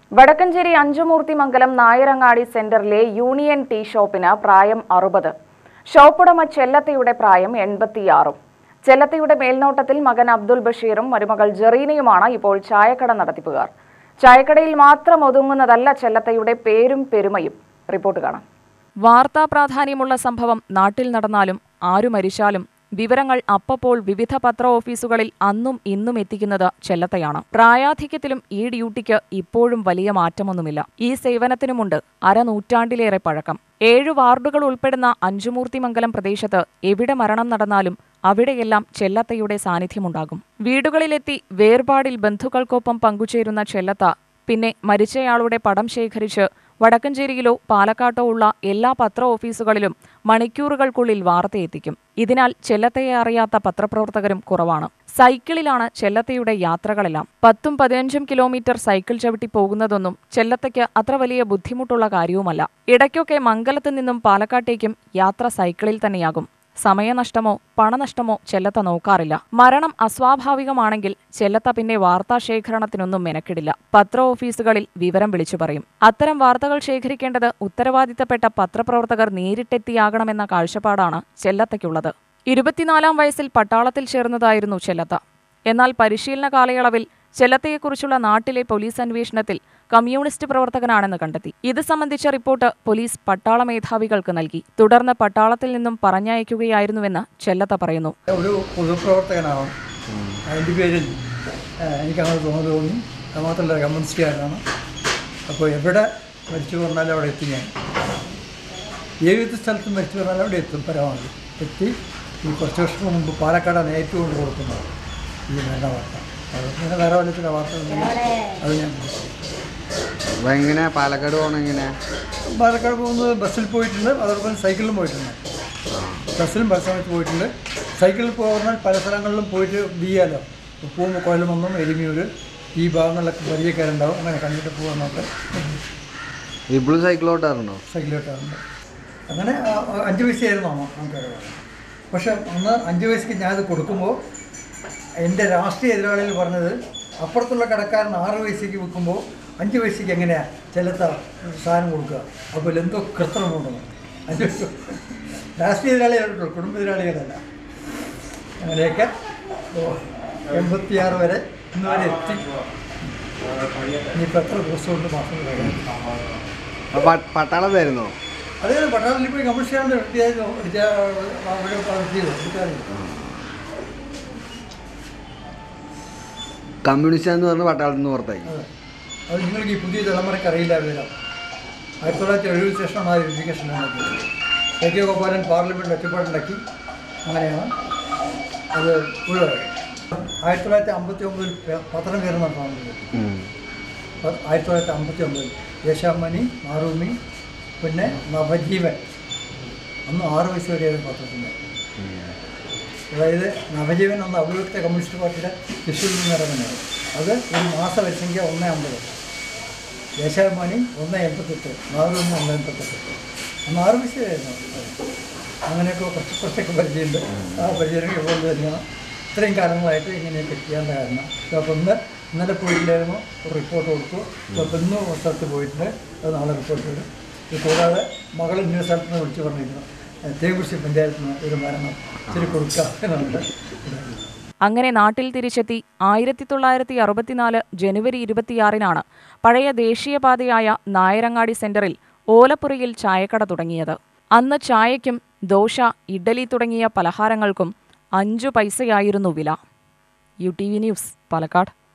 വടക്കഞ്ചേരി അഞ്ചുമൂർത്തിമംഗലം നായരങ്ങാടി സെന്ററിലെ union tea ഷോപ്പിന് പ്രായം 60. ഷോപ്പുടമ ചെല്ലത്തയുടെ പ്രായം 86. ചെല്ലത്തയുടെ മേൽനോട്ടത്തിൽ മകൻ അബ്ദുൽ ബഷീറും മരുമകൾ ജെറീനയുമാണ് ഇപ്പോൾ ചായക്കട നടത്തിപ്പുകാർ. ചായക്കടയിൽ മാത്രം ഒതുങ്ങുന്നതല്ല ചെല്ലത്തയുടെ പേരും പെരുമയും. റിപ്പോർട്ട് കാണാം. വാർത്താ പ്രാധാന്യമുള്ള സംഭവം നാട്ടിൽ നടന്നാലും ആരു മരിച്ചാലും വിവരങ്ങൾ അപ്പോൾ വിവിധ പത്ര ഓഫീസുകളിൽ അന്നും ഇന്നും എത്തിക്കുന്നത് ചെല്ലത്തയാണ്. പ്രായാധിക്യത്തിലും ഈ ഡ്യൂട്ടിക്ക് ഇപ്പോഴും വലിയ മാറ്റമൊന്നുമില്ല. ഈ സേവനത്തിനുമുണ്ട് അരനൂറ്റാണ്ടിലേറെ പഴക്കം. 7 വാർഡുകൾ ഉൾപ്പെടുന്ന അഞ്ചുമൂർത്തിമംഗലം പ്രദേശത്ത് എവിടെ മരണം നടന്നാലും അവിടെയെല്ലാം ചെല്ലത്തയുടെ സാന്നിധ്യമുണ്ടാകും. വീടുകളിലെത്തി വേർപാടിൽ ബന്ധുക്കൾക്കൊപ്പം പങ്കുചേരുന്ന ചെല്ലത്ത പിന്നെ മരിച്ചയാളുടെ പടം ശേഖരിച്ച് വടക്കഞ്ചേരിയിലോ പാലക്കാട്ടോ ഉള്ള എല്ലാ പത്ര ഓഫീസുകളിലും മണിക്കൂറുകൾക്കുള്ളിൽ വാർത്തയെത്തിക്കും. ഇതിനാൽ ചെല്ലത്തയെ അറിയാത്ത പത്രപ്രവർത്തകരും കുറവാണ്. സൈക്കിളിലാണ് ചെല്ലത്തയുടെ യാത്രകളെല്ലാം. 10-15 കിലോമീറ്റർ സൈക്കിൾ ചവിട്ടി പോകുന്നതൊന്നും ചെല്ലത്തയ്ക്ക് അത്ര വലിയ ബുദ്ധിമുട്ടുള്ള കാര്യവുമല്ല. ഇടയ്ക്കൊക്കെ മംഗലത്ത് നിന്നും പാലക്കാട്ടേക്കും യാത്ര സൈക്കിളിൽ തന്നെയാകും. സമയനഷ്ടമോ പണനഷ്ടമോ ചെല്ലത്ത നോക്കാറില്ല. മരണം അസ്വാഭാവികമാണെങ്കിൽ ചെല്ലത്ത പിന്നെ വാർത്താശേഖരണത്തിനൊന്നും മെനക്കിടില്ല. പത്ര ഓഫീസുകളിൽ വിവരം വിളിച്ചു പറയും. അത്തരം വാർത്തകൾ ശേഖരിക്കേണ്ടത് ഉത്തരവാദിത്തപ്പെട്ട പത്രപ്രവർത്തകർ നേരിട്ടെത്തിയാകണമെന്ന കാഴ്ചപ്പാടാണ് ചെല്ലത്തയ്ക്കുള്ളത്. 24-ാം വയസ്സിൽ പട്ടാളത്തിൽ ചേർന്നതായിരുന്നു ചെല്ലത്ത. എന്നാൽ പരിശീലന കാലയളവിൽ ചെല്ലത്തയെക്കുറിച്ചുള്ള നാട്ടിലെ പോലീസ് അന്വേഷണത്തിൽ കമ്മ്യൂണിസ്റ്റ് പ്രവർത്തകനാണെന്ന് കണ്ടെത്തി. ഇത് സംബന്ധിച്ച റിപ്പോർട്ട് പോലീസ് പട്ടാള മേധാവികൾക്ക് നൽകി. തുടർന്ന് പട്ടാളത്തിൽ നിന്നും പറഞ്ഞയക്കുകയായിരുന്നുവെന്ന് ചെല്ലത്ത പറയുന്നു. ഒരു പൊതുപ്രവർത്തകനാണ്. അതിൻ്റെ പേരിൽ എനിക്കങ്ങനെ തോന്നി. മാത്രമല്ല കമ്മ്യൂണിസ്റ്റുകാരനാണ്. അപ്പോൾ എവിടെ മരിച്ചു പറഞ്ഞാലും അവിടെ എത്തി. ഞാൻ ഏത് സ്ഥലത്തും മരിച്ചു പറഞ്ഞാലും അവിടെ എത്തും. പരമാവധി എത്തി. ഈ കുറച്ച് വർഷം മുമ്പ് പാലക്കാടാണ് ഏറ്റവും കൊണ്ട് കൊടുക്കുന്നത് ഈ മരണ വാർത്ത. അങ്ങനെ ധാരാളത്തിൻ്റെ വാർത്ത അത് ഞാൻ എങ്ങനെ പാലക്കാട് പോകണം? എങ്ങനെ പാലക്കാട് പോകുന്നത് ബസ്സിൽ പോയിട്ടുണ്ട്. അതോടൊപ്പം സൈക്കിളിലും പോയിട്ടുണ്ട്. ബസ്സിലും പല സമയത്ത് പോയിട്ടുണ്ട്. സൈക്കിളിൽ പോകുന്നാൽ പല സ്ഥലങ്ങളിലും പോയിട്ട് ചെയ്യാമല്ലോ. പോകുമ്പോൾ കൊല്ലമൊന്നും എരുമിയൂർ ഈ ഭാഗങ്ങളിലൊക്കെ പരിചയക്കാരുണ്ടാവും. അങ്ങനെ കണ്ടിട്ട് പോകാനൊക്കെ ഇപ്പോഴും സൈക്കിളോട്ടാറുണ്ടോ? സൈക്കിളോട്ടാറുണ്ട്. അങ്ങനെ 5 വയസ്സായിരുന്നു നമുക്കറിയാം. പക്ഷെ അന്ന് 5 വയസ്സിക്ക് ഞാനത് കൊടുക്കുമ്പോൾ എൻ്റെ രാഷ്ട്രീയ എതിരാളികൾ പറഞ്ഞത് അപ്പുറത്തുള്ള കടക്കാരൻ 6 വയസ്സിക്ക് വിൽക്കുമ്പോൾ 5 വയസ്സിക്ക് എങ്ങനെയാണ് ചെല്ലത്ത സാധനം കൊടുക്കുക? അപ്പോൾ എന്തോ കൃത്രിമമുണ്ടെന്ന് 5 വയസ്സ് രാഷ്ട്രീയ എതിരാളികളുണ്ടോ, കുടുംബ എതിരാളികളല്ല. അങ്ങനെയൊക്കെ 86 വരെ ഇന്ന് വരെ എത്തി. ഇനിയിപ്പോൾ എത്ര ദിവസം കൊണ്ട് മാസം പട്ടാളത്തായിരുന്നോ? അതേ പട്ടാളത്തിൽ പോയി കമ്മ്യൂണിസ്റ്റുകാരുടെ കമ്മ്യൂണിസ്റ്റ് എന്ന് പറഞ്ഞ പട്ടാളത്തിൽ നിന്ന് പുറത്തായി. അത് നിങ്ങൾക്ക് ഈ പുതിയ തലമുറയ്ക്ക് അറിയില്ല. വിവരം 1970 ശേഷമാണ് ആ വെരിഫിക്കേഷൻ ഉണ്ടാക്കിയത്. AK ഗോപാലൻ പാർലമെൻറ്റിൽ ഒറ്റപ്പാടുണ്ടാക്കി. അങ്ങനെയാണ് അത് ഒഴിവാക്കി. 1959 പത്രം കയറുന്ന സാധനം. 1959 ദേശാമണി, മാറൂമി, പിന്നെ നവജീവൻ. അന്ന് 6 വയസ്സ് വരെയായിരുന്നു പത്രത്തിൻ്റെ. അതായത് നവജീവൻ അന്ന് അവിടുത്തെ കമ്മ്യൂണിസ്റ്റ് പാർട്ടിയുടെ തൃശ്ശൂരിൽ നിന്ന് ഇറങ്ങുന്നത്. അത് ഒരു മാസവരിസംഖ്യ 1.50. ദേശാഭിമാനി 1.88. മാറൂമി 1.88. അന്ന് 6 വയസ്സ് വരെയായിരുന്നു. അങ്ങനെയൊക്കെ കുറച്ചൊക്കെ പരിചയമുണ്ട്. ആ പരിചയം ഇപ്പോൾ തന്നെയാണ് ഇത്രയും കാലങ്ങളായിട്ട് ഇങ്ങനെയൊക്കെ ചെയ്യാനുള്ള കാരണം. അപ്പോൾ ഇന്നലെ പോയിട്ടില്ലായിരുന്നു, റിപ്പോർട്ട് കൊടുത്തു. അപ്പോൾ ഇന്ന് സ്ഥലത്ത് പോയിട്ടുണ്ട്. അത് നാളെ റിപ്പോർട്ട് വരും. ഇത് കൂടാതെ മകൾ ഇന്ന സ്ഥലത്ത് നിന്ന് വിളിച്ച് പറഞ്ഞിരുന്നു, തേക്കുറിശ്ശി പഞ്ചായത്തിൽ നിന്ന് ഒരു മരണം ശരി കൊടുക്കാറുണ്ട്. അങ്ങനെ നാട്ടിൽ തിരിച്ചെത്തി 1964 ജനുവരി 26-നാണ് പഴയ ദേശീയപാതയായ നായരങ്ങാടി സെന്ററിൽ ഓലപ്പുരയിൽ ചായക്കട തുടങ്ങിയത്. അന്ന് ചായയ്ക്കും ദോശ, ഇഡ്ഡലി തുടങ്ങിയ പലഹാരങ്ങൾക്കും 5 പൈസയായിരുന്നു വില. UTV news, Palakkad.